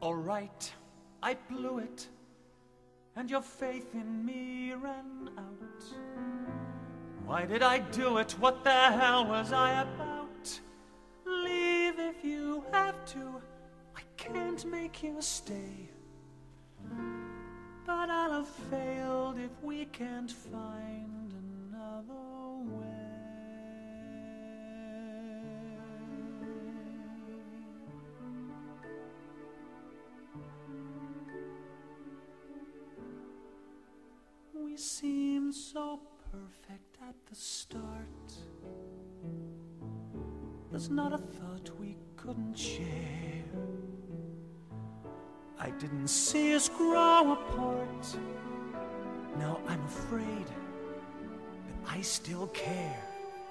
All right, I blew it, and your faith in me ran out. Why did I do it? What the hell was I about? Leave if you have to, I can't make you stay. But I'll have failed if we can't find another way. We seemed so perfect at the start. There's not a thought we couldn't share. I didn't see us grow apart. Now I'm afraid that I still care.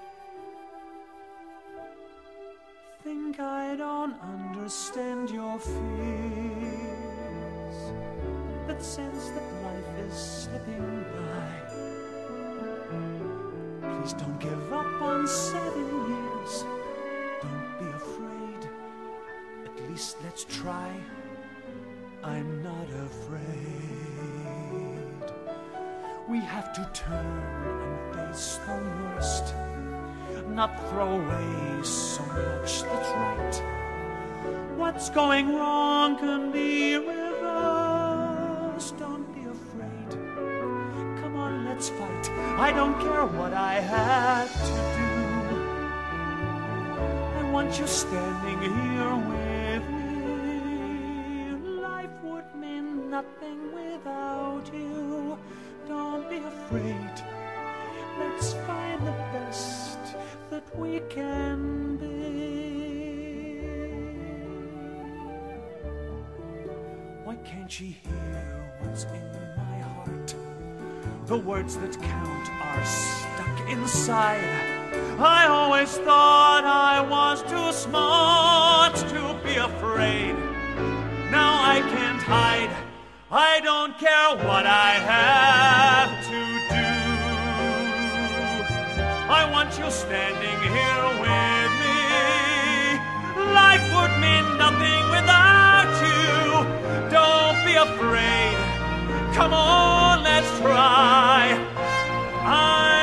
Think I don't understand your fears, that sense that life is slipping by. Please don't give up on 7 years. Don't be afraid. At least let's try. I'm not afraid. We have to turn and face the worst, not throw away so much that's right. What's going wrong can be reversed. Don't be afraid. Come on, let's fight. I don't care what I had to do. I want you standing here with me. Life would mean nothing without you. Don't be afraid. Let's find the best that we can be. Why can't she hear what's in my heart? The words that count are stuck inside. I always thought I was too smart to be afraid. Now I can't hide. I don't care what I have to do. I want you standing here with me. Life would mean nothing without you. Don't be afraid. Come on, let's try.